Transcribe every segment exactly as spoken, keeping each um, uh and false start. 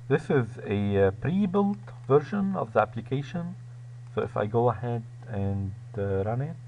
This is a uh, pre-built version of the application. So if I go ahead and uh, run it,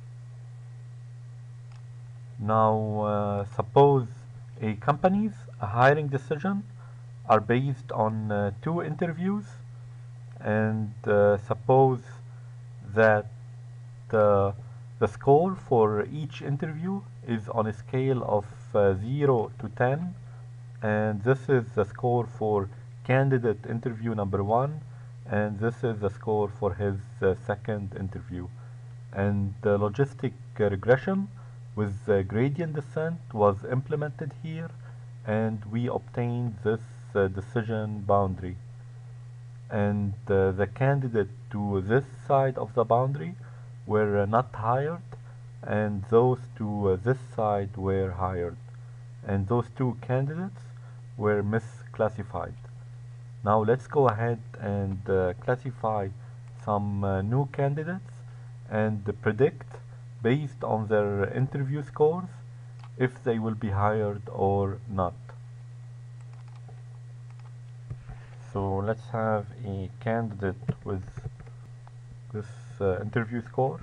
now uh, suppose a company's hiring decision are based on uh, two interviews, and uh, suppose that uh, the score for each interview is on a scale of uh, zero to ten, and this is the score for candidate interview number one, and this is the score for his uh, second interview. And the logistic uh, regression with uh, gradient descent was implemented here, and we obtained this uh, decision boundary. And uh, the candidate to this side of the boundary were uh, not hired, and those to uh, this side were hired, and those two candidates were misclassified. Now let's go ahead and uh, classify some uh, new candidates and predict based on their interview scores if they will be hired or not. So let's have a candidate with this uh, interview score,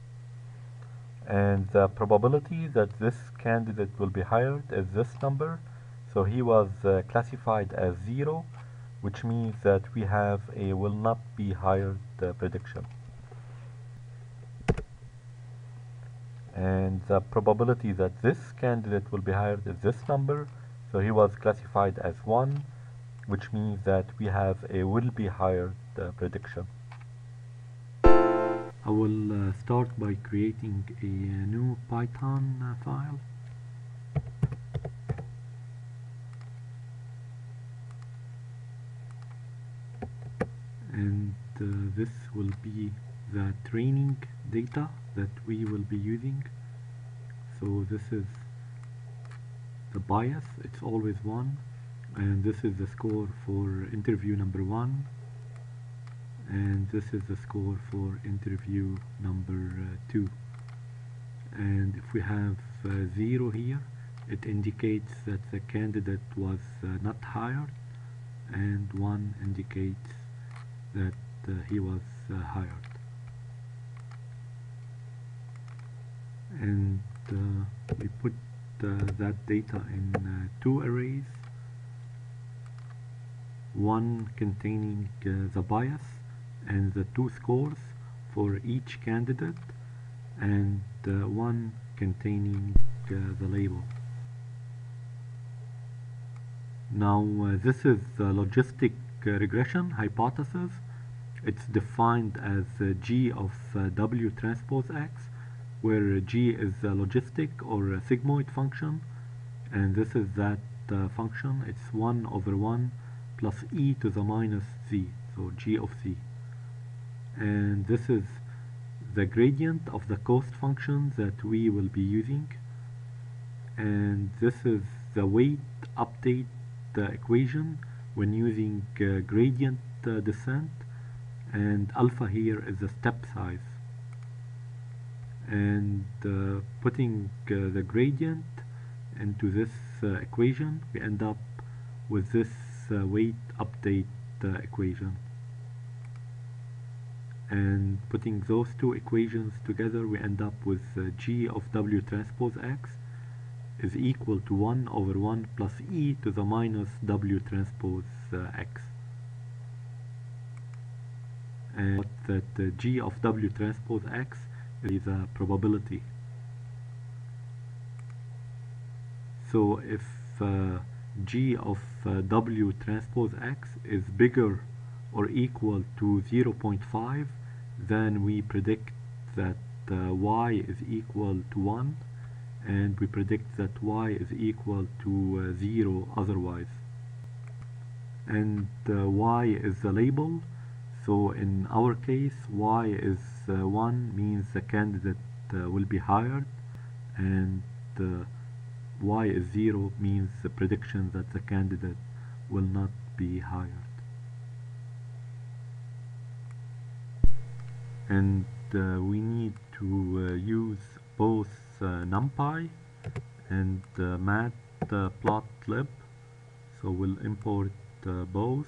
and the probability that this candidate will be hired is this number. So he was uh, classified as zero, which means that we have a will not be hired uh, prediction. And the probability that this candidate will be hired is this number. So he was classified as one, which means that we have a will be hired uh, prediction. I will uh, start by creating a new Python uh, file. And uh, this will be the training data that we will be using. So this is the bias, it's always one, and this is the score for interview number one, and this is the score for interview number uh, two. And if we have uh, zero here, it indicates that the candidate was uh, not hired, and one indicates that uh, he was uh, hired. And uh, we put uh, that data in uh, two arrays, one containing uh, the bias and the two scores for each candidate, and uh, one containing uh, the label. Now uh, this is the logistic uh, regression hypothesis. It's defined as uh, G of uh, W transpose X, where G is a logistic or a sigmoid function, and this is that uh, function. It's one over one plus e to the minus z, so G of z. And this is the gradient of the cost function that we will be using, and this is the weight update uh, equation when using uh, gradient uh, descent, and alpha here is the step size. And uh, putting uh, the gradient into this uh, equation, we end up with this uh, weight update uh, equation. And putting those two equations together, we end up with uh, G of W transpose X is equal to one over one plus e to the minus W transpose uh, X. And that uh, G of W transpose X is a probability. So if uh, G of uh, W transpose X is bigger or equal to zero point five, then we predict that uh, Y is equal to one, and we predict that Y is equal to uh, zero otherwise. And uh, Y is the label. So in our case, Y is uh, one means the candidate uh, will be hired, and uh, Y is zero means the prediction that the candidate will not be hired. And uh, we need to uh, use both uh, NumPy and uh, matplotlib. So we'll import uh, both,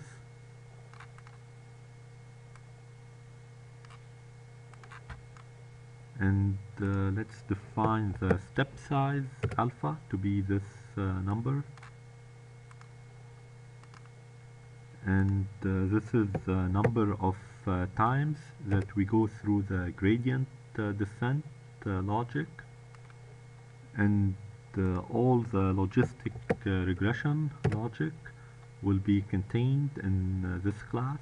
and uh, let's define the step size alpha to be this uh, number, and uh, this is the number of uh, times that we go through the gradient uh, descent uh, logic, and uh, all the logistic uh, regression logic will be contained in uh, this class.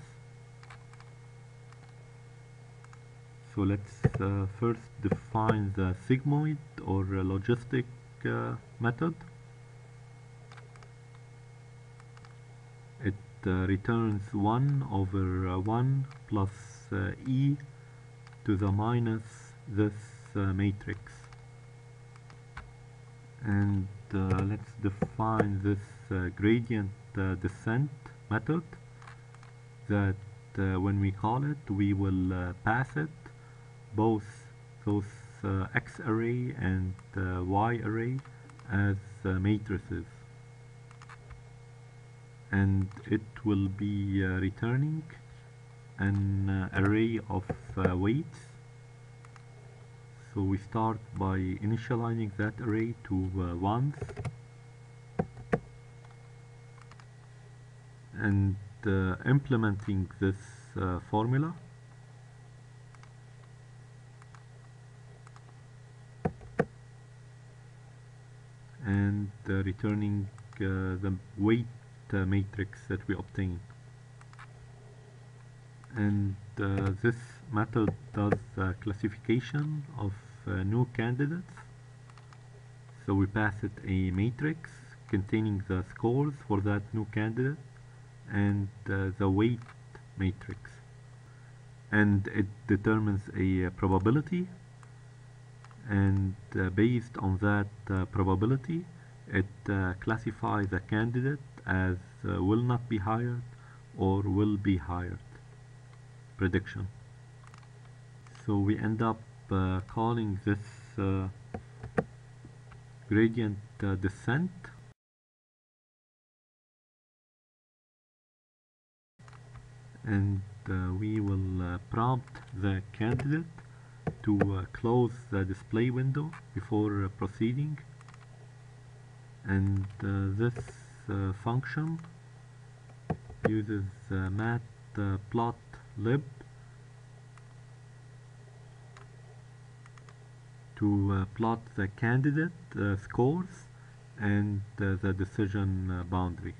So let's uh, first define the sigmoid or uh, logistic uh, method. It uh, returns one over uh, one plus uh, e to the minus this uh, matrix. And uh, let's define this uh, gradient uh, descent method that uh, when we call it, we will uh, pass it both those uh, X array and uh, Y array as uh, matrices, and it will be uh, returning an uh, array of uh, weights. So we start by initializing that array to uh, ones, and uh, implementing this uh, formula. And uh, returning uh, the weight uh, matrix that we obtain. And uh, this method does uh, classification of uh, new candidates. So we pass it a matrix containing the scores for that new candidate and uh, the weight matrix. And it determines a uh, probability, and uh, based on that uh, probability, it uh, classifies a candidate as uh, will not be hired or will be hired prediction. So we end up uh, calling this uh, gradient uh, descent, and uh, we will uh, prompt the candidate to uh, close the display window before uh, proceeding, and uh, this uh, function uses uh, matplotlib to uh, plot the candidate uh, scores and uh, the decision uh, boundary.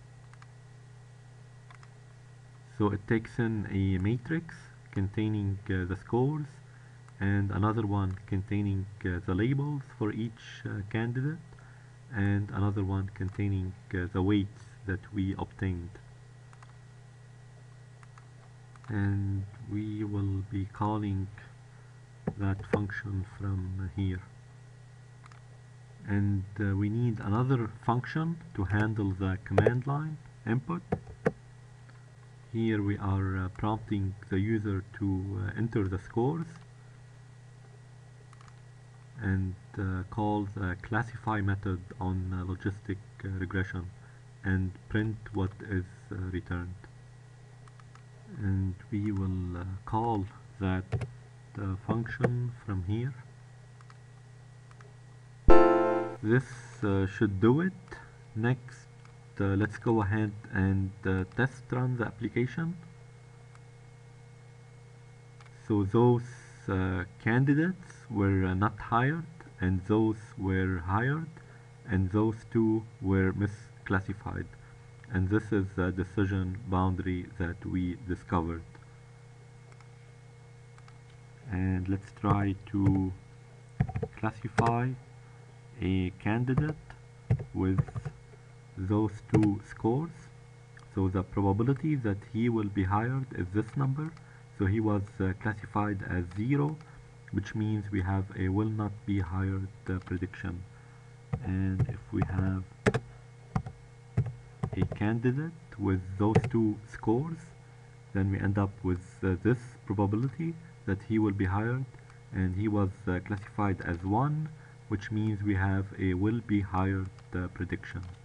So it takes in a matrix containing uh, the scores and another one containing uh, the labels for each uh, candidate, and another one containing uh, the weights that we obtained. And we will be calling that function from here. And uh, we need another function to handle the command line input. Here we are uh, prompting the user to uh, enter the scores, and uh, call the classify method on uh, logistic uh, regression and print what is uh, returned. And we will uh, call that uh, function from here. This uh, should do it. Next, uh, let's go ahead and uh, test run the application. So those uh, candidates were uh, not hired, and those were hired, and those two were misclassified. And this is the decision boundary that we discovered. And let's try to classify a candidate with those two scores. So the probability that he will be hired is this number. So he was uh, classified as zero, which means we have a will not be hired uh, prediction. And if we have a candidate with those two scores, then we end up with uh, this probability that he will be hired, and he was uh, classified as one, which means we have a will be hired uh, prediction.